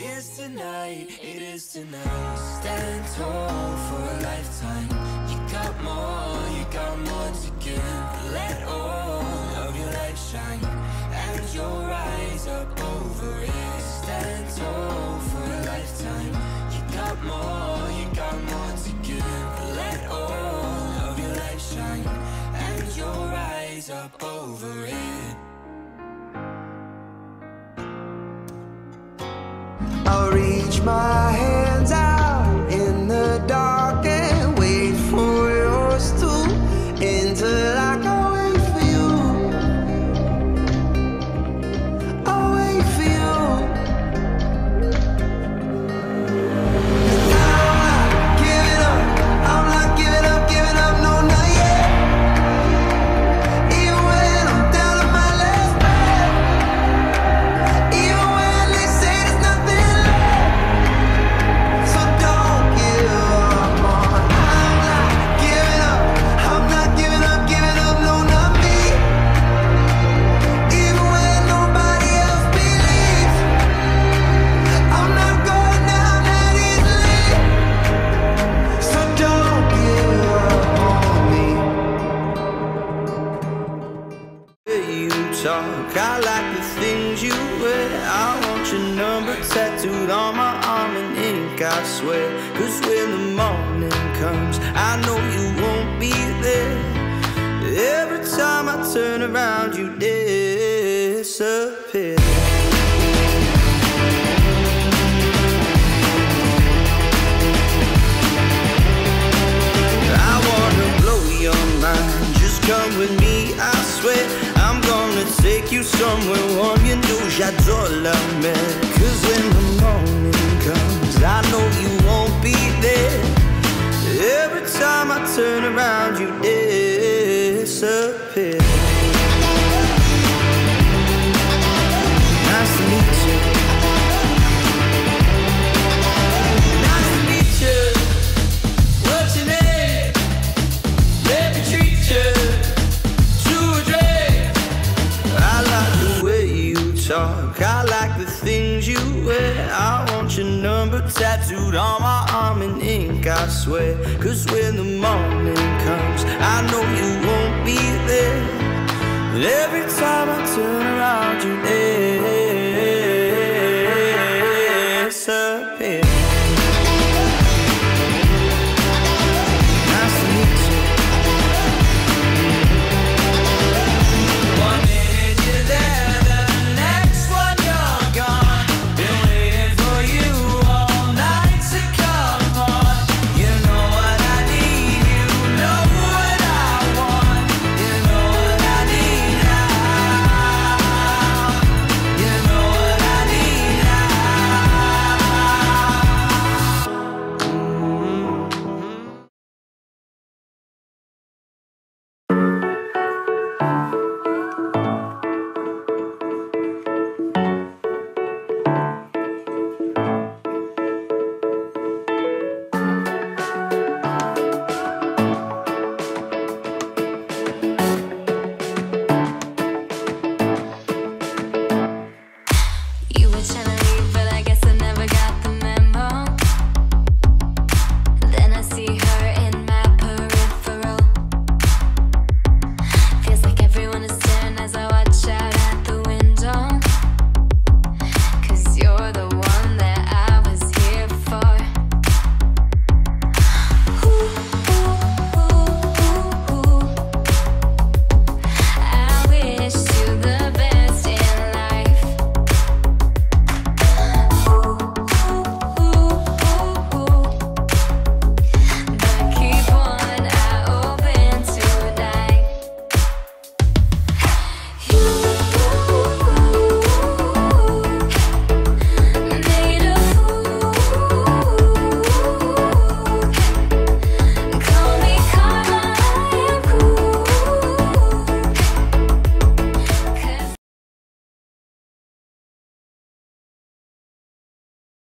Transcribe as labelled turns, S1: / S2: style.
S1: is tonight, it is tonight. Stand tall for a lifetime. You got more to give. Let all of your light shine, and you'll rise up over it. Stand tall for a lifetime. You got more to give. Let all of your light shine, and you'll rise up over it.
S2: I'll reach my hands out in the dark and wait for yours to enter like I wait for you. I'll wait for you. I'm not giving up, no, not yet. Even when I'm down to my last breath, even when they say there's nothing left, so don't give up on. I'm not giving up, no, not me. Even when nobody else believes, I'm not going down that easily, so don't give up on me. You talk, I like the things you wear. I want your number tattooed on my arm in ink, I swear. Cause when the morning comes, I know you won't be there. Every time I turn around, you disappear. I wanna blow your mind, just come with me, I swear. I'm gonna take you somewhere warm, you know j'adore la mer. Cause when the morning comes, I know you won't be there. Every time I turn around, you disappear. Nice to meet you. Nice to meet you. What's your name? Let me treat you to a drink. I like the way you talk, I like the things you wear. I want your number tattooed on my arm in ink, I swear. Cause when the morning comes, I know you won't be there. And every time I turn